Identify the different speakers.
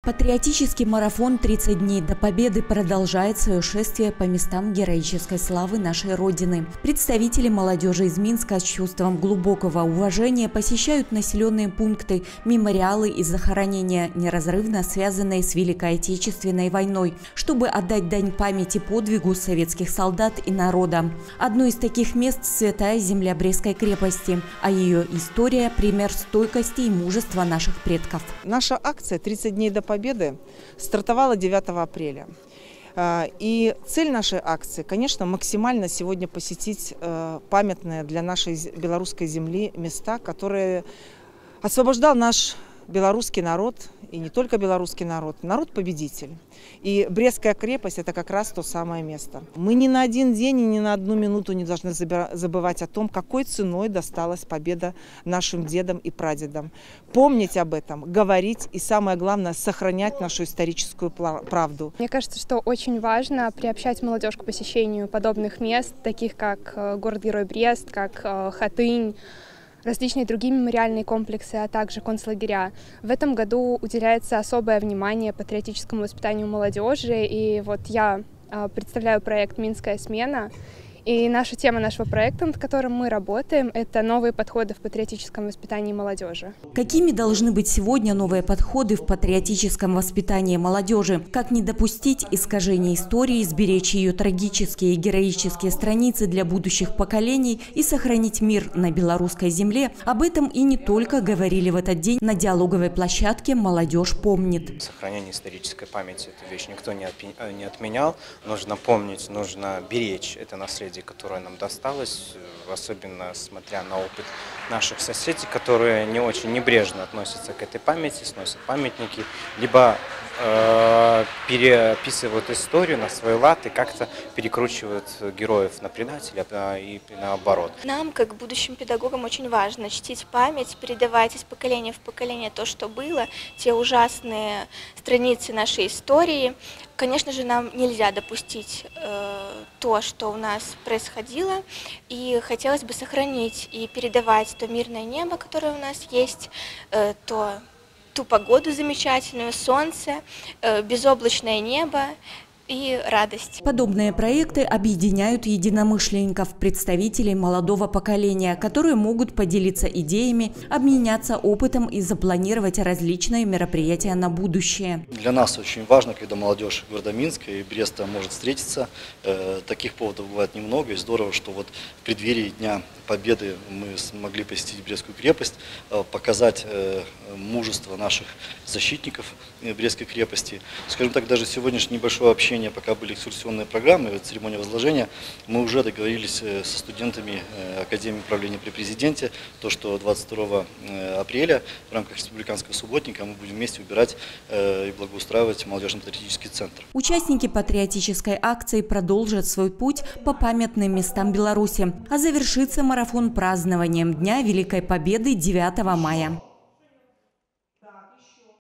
Speaker 1: Патриотический марафон «30 дней до Победы» продолжает свое шествие по местам героической славы нашей Родины. Представители молодежи из Минска с чувством глубокого уважения посещают населенные пункты, мемориалы и захоронения, неразрывно связанные с Великой Отечественной войной, чтобы отдать дань памяти подвигу советских солдат и народа. Одно из таких мест – святая земля Брестской крепости, а ее история – пример стойкости и мужества наших предков.
Speaker 2: Наша акция «30 дней до Победы» стартовала 9 апреля. И цель нашей акции, конечно, максимально сегодня посетить памятные для нашей белорусской земли места, которые освобождал наш белорусский народ, и не только белорусский народ, народ-победитель. И Брестская крепость – это как раз то самое место. Мы ни на один день и ни на одну минуту не должны забывать о том, какой ценой досталась победа нашим дедам и прадедам. Помнить об этом, говорить и, самое главное, сохранять нашу историческую правду.
Speaker 3: Мне кажется, что очень важно приобщать молодежь к посещению подобных мест, таких как город-герой Брест, как Хатынь, различные другие мемориальные комплексы, а также концлагеря. В этом году уделяется особое внимание патриотическому воспитанию молодежи. И вот я представляю проект «Минская смена». И наша тема нашего проекта, над которым мы работаем, это новые подходы в патриотическом воспитании молодежи.
Speaker 1: Какими должны быть сегодня новые подходы в патриотическом воспитании молодежи? Как не допустить искажения истории, сберечь ее трагические и героические страницы для будущих поколений и сохранить мир на белорусской земле? Об этом и не только говорили в этот день на диалоговой площадке «Молодежь помнит».
Speaker 4: Сохранение исторической памяти – эту вещь никто не отменял. Нужно помнить, нужно беречь это наследие, которое нам досталось, особенно смотря на опыт наших соседей, которые не очень небрежно относятся к этой памяти, сносят памятники, либо переписывают историю на свой лад и как-то перекручивают героев на предателя и наоборот.
Speaker 5: Нам, как будущим педагогам, очень важно чтить память, передавать из поколения в поколение то, что было, те ужасные страницы нашей истории. Конечно же, нам нельзя допустить то, что у нас происходило, и хотелось бы сохранить и передавать то мирное небо, которое у нас есть, ту погоду замечательную, солнце, безоблачное небо и радость.
Speaker 1: Подобные проекты объединяют единомышленников, представителей молодого поколения, которые могут поделиться идеями, обменяться опытом и запланировать различные мероприятия на будущее.
Speaker 6: Для нас очень важно, когда молодежь города Минска и Бреста может встретиться. Таких поводов бывает немного, и здорово, что вот в преддверии Дня Победы мы смогли посетить Брестскую крепость, показать мужество наших защитников Брестской крепости. Скажем так, даже сегодняшнее небольшое общение, пока были экскурсионные программы, церемония возложения, мы уже договорились со студентами Академии управления при президенте, то, что 22 апреля в рамках республиканского субботника мы будем вместе убирать и благоустраивать молодежно-патриотический центр.
Speaker 1: Участники патриотической акции продолжат свой путь по памятным местам Беларуси, а завершится марафон празднованием Дня Великой Победы 9 мая.